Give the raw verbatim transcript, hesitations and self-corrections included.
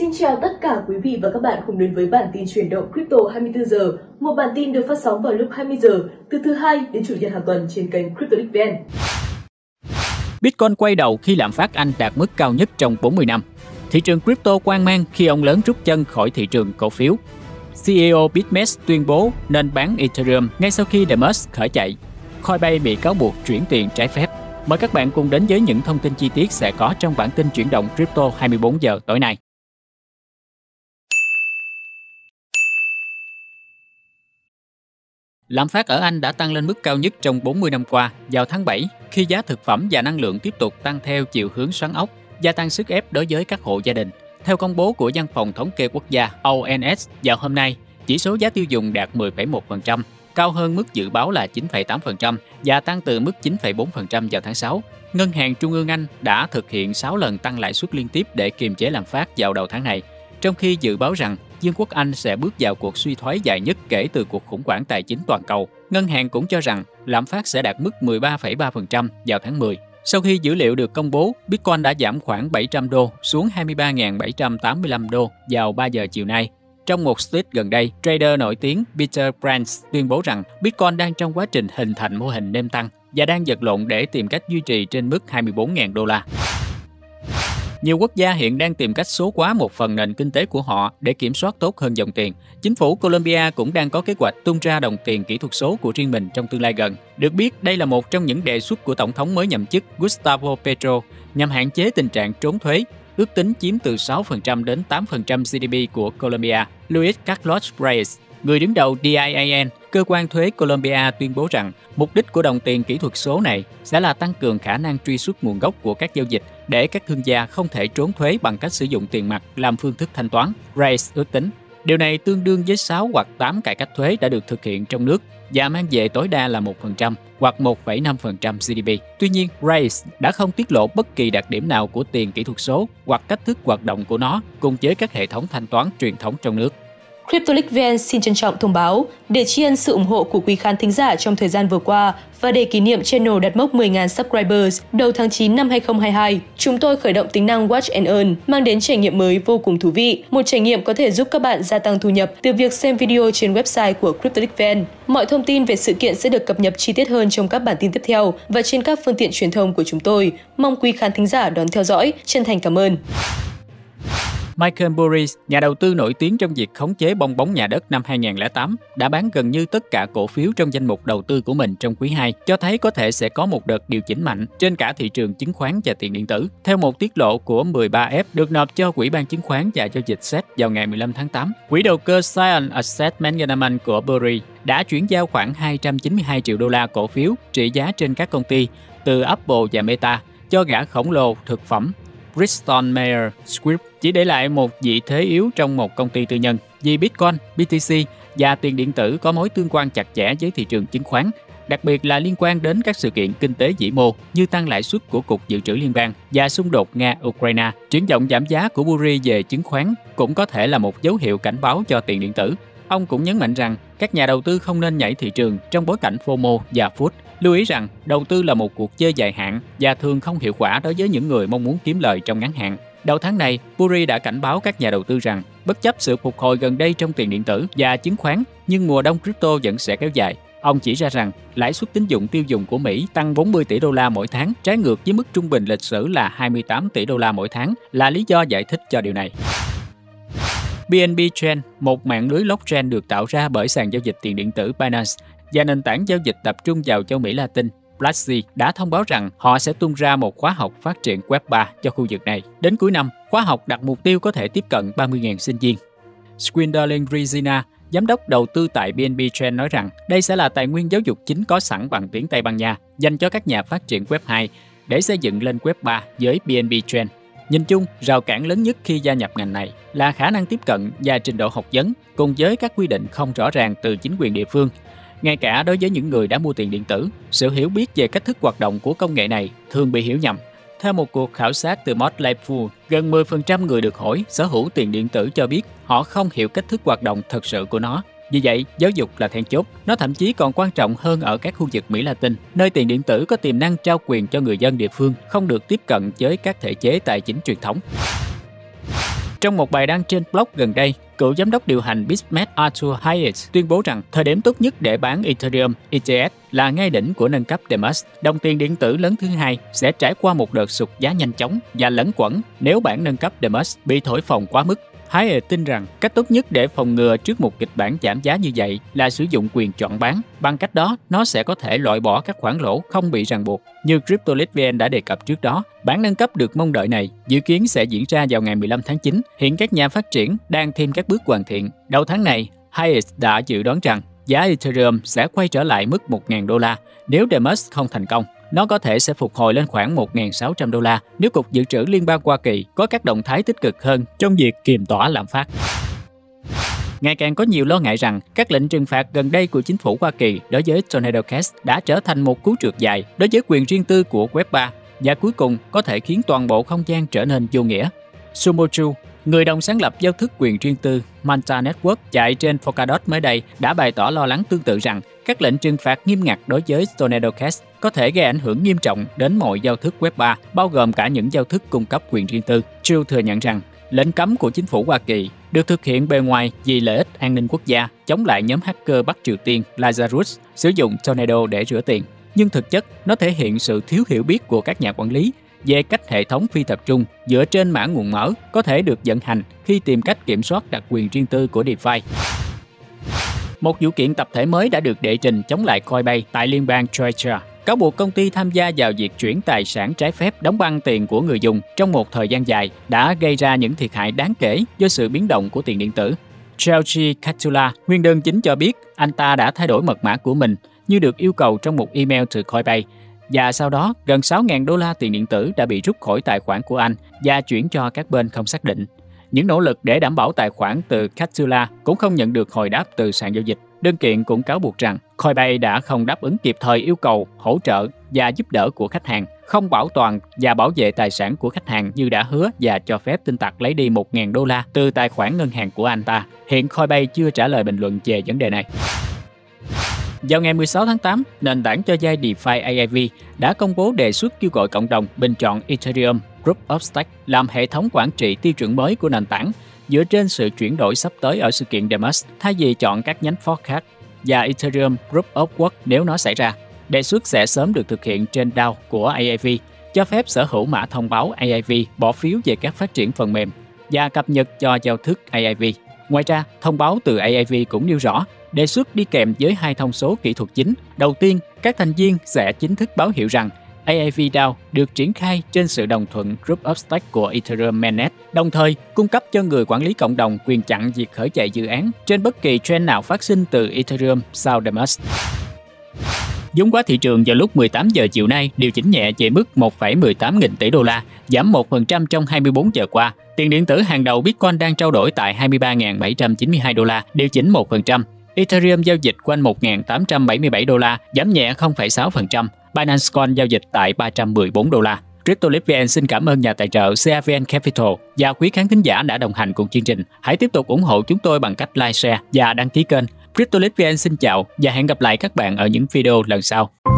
Xin chào tất cả quý vị và các bạn cùng đến với bản tin chuyển động Crypto hai mươi tư giờ, một bản tin được phát sóng vào lúc hai mươi giờ từ thứ hai đến chủ nhật hàng tuần trên kênh CryptoLeague vê en. Bitcoin quay đầu khi lạm phát Anh đạt mức cao nhất trong bốn mươi năm. Thị trường crypto hoang mang khi ông lớn rút chân khỏi thị trường cổ phiếu. xê e ô BitMEX tuyên bố nên bán Ethereum ngay sau khi The Musk khởi chạy. Coinbase bị cáo buộc chuyển tiền trái phép. Mời các bạn cùng đến với những thông tin chi tiết sẽ có trong bản tin chuyển động Crypto hai mươi bốn giờ tối nay. Lạm phát ở Anh đã tăng lên mức cao nhất trong bốn mươi năm qua vào tháng bảy khi giá thực phẩm và năng lượng tiếp tục tăng theo chiều hướng xoắn ốc, gia tăng sức ép đối với các hộ gia đình. Theo công bố của Văn phòng Thống kê Quốc gia O N S vào hôm nay, chỉ số giá tiêu dùng đạt mười phẩy một phần trăm, cao hơn mức dự báo là chín phẩy tám phần trăm và tăng từ mức chín phẩy bốn phần trăm vào tháng sáu. Ngân hàng Trung ương Anh đã thực hiện sáu lần tăng lãi suất liên tiếp để kiềm chế lạm phát vào đầu tháng này, trong khi dự báo rằng Vương quốc Anh sẽ bước vào cuộc suy thoái dài nhất kể từ cuộc khủng hoảng tài chính toàn cầu. Ngân hàng cũng cho rằng lạm phát sẽ đạt mức mười ba phẩy ba phần trăm vào tháng mười. Sau khi dữ liệu được công bố, Bitcoin đã giảm khoảng bảy trăm đô xuống hai mươi ba nghìn bảy trăm tám mươi lăm đô vào ba giờ chiều nay. Trong một tweet gần đây, trader nổi tiếng Peter Brands tuyên bố rằng Bitcoin đang trong quá trình hình thành mô hình nêm tăng và đang vật lộn để tìm cách duy trì trên mức hai mươi bốn nghìn đô la. Nhiều quốc gia hiện đang tìm cách số hóa một phần nền kinh tế của họ để kiểm soát tốt hơn dòng tiền. Chính phủ Colombia cũng đang có kế hoạch tung ra đồng tiền kỹ thuật số của riêng mình trong tương lai gần. Được biết, đây là một trong những đề xuất của Tổng thống mới nhậm chức Gustavo Petro nhằm hạn chế tình trạng trốn thuế, ước tính chiếm từ sáu phần trăm đến tám phần trăm giê đê pê của Colombia. Luis Carlos Reyes, người đứng đầu đê i a en, cơ quan thuế Colombia, tuyên bố rằng mục đích của đồng tiền kỹ thuật số này sẽ là tăng cường khả năng truy xuất nguồn gốc của các giao dịch để các thương gia không thể trốn thuế bằng cách sử dụng tiền mặt làm phương thức thanh toán. Reyes ước tính điều này tương đương với sáu hoặc tám cải cách thuế đã được thực hiện trong nước và mang về tối đa là một phần trăm hoặc một phẩy năm phần trăm giê đê pê. Tuy nhiên, Reyes đã không tiết lộ bất kỳ đặc điểm nào của tiền kỹ thuật số hoặc cách thức hoạt động của nó cùng với các hệ thống thanh toán truyền thống trong nước. CryptoLeague vê en xin trân trọng thông báo, để tri ân sự ủng hộ của quý khán thính giả trong thời gian vừa qua và để kỷ niệm channel đạt mốc mười nghìn subscribers đầu tháng chín năm hai không hai hai, chúng tôi khởi động tính năng Watch and Earn, mang đến trải nghiệm mới vô cùng thú vị. Một trải nghiệm có thể giúp các bạn gia tăng thu nhập từ việc xem video trên website của CryptoLeague vê en. Mọi thông tin về sự kiện sẽ được cập nhật chi tiết hơn trong các bản tin tiếp theo và trên các phương tiện truyền thông của chúng tôi. Mong quý khán thính giả đón theo dõi. Chân thành cảm ơn. Michael Burry, nhà đầu tư nổi tiếng trong việc khống chế bong bóng nhà đất năm hai không không tám, đã bán gần như tất cả cổ phiếu trong danh mục đầu tư của mình trong quý hai, cho thấy có thể sẽ có một đợt điều chỉnh mạnh trên cả thị trường chứng khoán và tiền điện tử. Theo một tiết lộ của mười ba F được nộp cho Ủy ban chứng khoán và giao dịch ét e tê vào ngày mười lăm tháng tám, quỹ đầu cơ Zion Asset Management của Burry đã chuyển giao khoảng hai trăm chín mươi hai triệu đô la cổ phiếu trị giá trên các công ty từ Apple và Meta cho gã khổng lồ thực phẩm Bristol Myers Squibb, chỉ để lại một vị thế yếu trong một công ty tư nhân, vì Bitcoin, bê tê xê và tiền điện tử có mối tương quan chặt chẽ với thị trường chứng khoán, đặc biệt là liên quan đến các sự kiện kinh tế vĩ mô như tăng lãi suất của Cục Dự trữ Liên bang và xung đột Nga-Ukraine. Triển vọng giảm giá của Burry về chứng khoán cũng có thể là một dấu hiệu cảnh báo cho tiền điện tử. Ông cũng nhấn mạnh rằng các nhà đầu tư không nên nhảy thị trường trong bối cảnh FOMO và F U D. Lưu ý rằng đầu tư là một cuộc chơi dài hạn và thường không hiệu quả đối với những người mong muốn kiếm lời trong ngắn hạn. Đầu tháng này, Burry đã cảnh báo các nhà đầu tư rằng bất chấp sự phục hồi gần đây trong tiền điện tử và chứng khoán, nhưng mùa đông crypto vẫn sẽ kéo dài. Ông chỉ ra rằng lãi suất tín dụng tiêu dùng của Mỹ tăng bốn mươi tỷ đô la mỗi tháng, trái ngược với mức trung bình lịch sử là hai mươi tám tỷ đô la mỗi tháng, là lý do giải thích cho điều này. bê en bê Chain, một mạng lưới blockchain được tạo ra bởi sàn giao dịch tiền điện tử Binance và nền tảng giao dịch tập trung vào châu Mỹ Latin, Platzi, đã thông báo rằng họ sẽ tung ra một khóa học phát triển Web ba cho khu vực này. Đến cuối năm, khóa học đặt mục tiêu có thể tiếp cận ba mươi nghìn sinh viên. Swindoline Regina, giám đốc đầu tư tại bê en bê Chain, nói rằng đây sẽ là tài nguyên giáo dục chính có sẵn bằng tiếng Tây Ban Nha dành cho các nhà phát triển Web hai để xây dựng lên Web ba với bê en bê Chain. Nhìn chung, rào cản lớn nhất khi gia nhập ngành này là khả năng tiếp cận và trình độ học vấn, cùng với các quy định không rõ ràng từ chính quyền địa phương. Ngay cả đối với những người đã mua tiền điện tử, sự hiểu biết về cách thức hoạt động của công nghệ này thường bị hiểu nhầm. Theo một cuộc khảo sát từ Motley Fool, gần mười phần trăm người được hỏi sở hữu tiền điện tử cho biết họ không hiểu cách thức hoạt động thật sự của nó. Vì vậy, giáo dục là then chốt. Nó thậm chí còn quan trọng hơn ở các khu vực Mỹ Latin, nơi tiền điện tử có tiềm năng trao quyền cho người dân địa phương không được tiếp cận với các thể chế tài chính truyền thống. Trong một bài đăng trên blog gần đây, cựu giám đốc điều hành BitMEX Arthur Hayes tuyên bố rằng thời điểm tốt nhất để bán Ethereum E T H là ngay đỉnh của nâng cấp Damus. Đồng tiền điện tử lớn thứ hai sẽ trải qua một đợt sụt giá nhanh chóng và lẫn quẩn nếu bản nâng cấp Damus bị thổi phồng quá mức. Hayes tin rằng cách tốt nhất để phòng ngừa trước một kịch bản giảm giá như vậy là sử dụng quyền chọn bán. Bằng cách đó, nó sẽ có thể loại bỏ các khoản lỗ không bị ràng buộc. Như CryptoLitVN đã đề cập trước đó, bản nâng cấp được mong đợi này dự kiến sẽ diễn ra vào ngày mười lăm tháng chín. Hiện các nhà phát triển đang thêm các bước hoàn thiện. Đầu tháng này, Hayes đã dự đoán rằng giá Ethereum sẽ quay trở lại mức một nghìn đô la nếu Damus không thành công. Nó có thể sẽ phục hồi lên khoảng một nghìn sáu trăm đô la nếu Cục Dự trữ Liên bang Hoa Kỳ có các động thái tích cực hơn trong việc kiềm tỏa lạm phát. Ngày càng có nhiều lo ngại rằng các lệnh trừng phạt gần đây của chính phủ Hoa Kỳ đối với Tornado Cash đã trở thành một cú trượt dài đối với quyền riêng tư của Web ba và cuối cùng có thể khiến toàn bộ không gian trở nên vô nghĩa. Sumo Chu, người đồng sáng lập giao thức quyền riêng tư Manta Network chạy trên Polkadot mới đây, đã bày tỏ lo lắng tương tự rằng các lệnh trừng phạt nghiêm ngặt đối với Tornado Cash có thể gây ảnh hưởng nghiêm trọng đến mọi giao thức Web ba, bao gồm cả những giao thức cung cấp quyền riêng tư. Chu thừa nhận rằng lệnh cấm của chính phủ Hoa Kỳ được thực hiện bề ngoài vì lợi ích an ninh quốc gia, chống lại nhóm hacker Bắc Triều Tiên Lazarus sử dụng Tornado để rửa tiền. Nhưng thực chất, nó thể hiện sự thiếu hiểu biết của các nhà quản lý về cách hệ thống phi tập trung dựa trên mã nguồn mở có thể được vận hành khi tìm cách kiểm soát đặc quyền riêng tư của DeFi. Một vụ kiện tập thể mới đã được đệ trình chống lại Coinbase tại liên bang Georgia, cáo buộc công ty tham gia vào việc chuyển tài sản trái phép đóng băng tiền của người dùng trong một thời gian dài đã gây ra những thiệt hại đáng kể do sự biến động của tiền điện tử. Georgi Katula, nguyên đơn chính cho biết anh ta đã thay đổi mật mã của mình như được yêu cầu trong một email từ Coinbase. Và sau đó, gần sáu nghìn đô la tiền điện tử đã bị rút khỏi tài khoản của anh và chuyển cho các bên không xác định. Những nỗ lực để đảm bảo tài khoản từ Katula cũng không nhận được hồi đáp từ sàn giao dịch. Đơn kiện cũng cáo buộc rằng Coinbase đã không đáp ứng kịp thời yêu cầu, hỗ trợ và giúp đỡ của khách hàng, không bảo toàn và bảo vệ tài sản của khách hàng như đã hứa và cho phép tin tặc lấy đi một nghìn đô la từ tài khoản ngân hàng của anh ta. Hiện Coinbase chưa trả lời bình luận về vấn đề này. Vào ngày mười sáu tháng tám, nền tảng cho vay DeFi A I V đã công bố đề xuất kêu gọi cộng đồng bình chọn Ethereum Proof of Stake làm hệ thống quản trị tiêu chuẩn mới của nền tảng dựa trên sự chuyển đổi sắp tới ở sự kiện Damus thay vì chọn các nhánh fork khác và Ethereum Proof of Work nếu nó xảy ra. Đề xuất sẽ sớm được thực hiện trên đê a o của A I V, cho phép sở hữu mã thông báo A I V bỏ phiếu về các phát triển phần mềm và cập nhật cho giao thức A I V. Ngoài ra, thông báo từ A I V cũng nêu rõ đề xuất đi kèm với hai thông số kỹ thuật chính. Đầu tiên, các thành viên sẽ chính thức báo hiệu rằng A I V đê a o được triển khai trên sự đồng thuận Proof of Stake của Ethereum Mainnet, đồng thời cung cấp cho người quản lý cộng đồng quyền chặn việc khởi chạy dự án trên bất kỳ trend nào phát sinh từ Ethereum sau Damus. Vốn hóa thị trường vào lúc mười tám giờ chiều nay điều chỉnh nhẹ về mức một phẩy mười tám nghìn tỷ đô la, giảm một phần trăm trong hai mươi bốn giờ qua. Tiền điện tử hàng đầu Bitcoin đang trao đổi tại hai mươi ba nghìn bảy trăm chín mươi hai đô la, điều chỉnh một phần trăm. Ethereum giao dịch quanh một nghìn tám trăm bảy mươi bảy đô la, giảm nhẹ không phẩy sáu phần trăm. Binance Coin giao dịch tại ba trăm mười bốn đô la. CryptoLitVN xin cảm ơn nhà tài trợ xê a vê en Capital và quý khán thính giả đã đồng hành cùng chương trình. Hãy tiếp tục ủng hộ chúng tôi bằng cách like, share và đăng ký kênh. CryptoLitVN xin chào và hẹn gặp lại các bạn ở những video lần sau.